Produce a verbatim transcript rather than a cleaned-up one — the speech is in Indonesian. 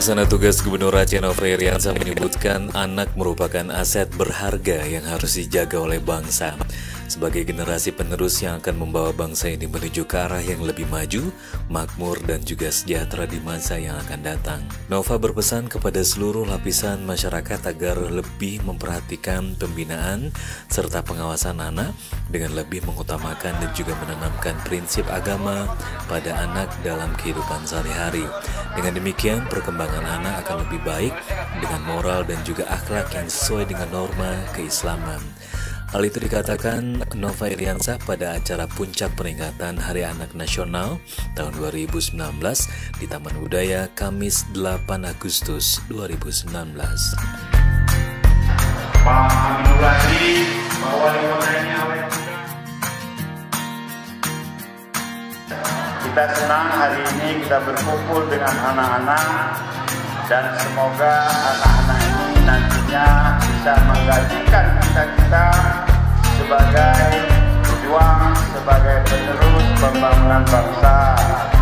Pelaksana tugas Gubernur Aceh Nova Iriansyah menyebutkan anak merupakan aset berharga yang harus dijaga oleh bangsa. Sebagai generasi penerus yang akan membawa bangsa ini menuju ke arah yang lebih maju, makmur, dan juga sejahtera di masa yang akan datang. Nova berpesan kepada seluruh lapisan masyarakat agar lebih memperhatikan pembinaan serta pengawasan anak dengan lebih mengutamakan dan juga menanamkan prinsip agama pada anak dalam kehidupan sehari-hari. Dengan demikian, perkembangan anak akan lebih baik dengan moral dan juga akhlak yang sesuai dengan norma keislaman. Hal itu dikatakan Nova Iriansyah pada acara puncak peringatan Hari Anak Nasional tahun dua ribu sembilan belas di Taman Budaya Kamis delapan Agustus dua ribu sembilan belas. Pak Aminul Aziz, Pak Wali Kota ini awet. Kita senang hari ini kita berkumpul dengan anak-anak dan semoga anak-anak ini nantinya bisa menggantikan kita-kita sebagai pejuang, sebagai penerus pembangunan bangsa.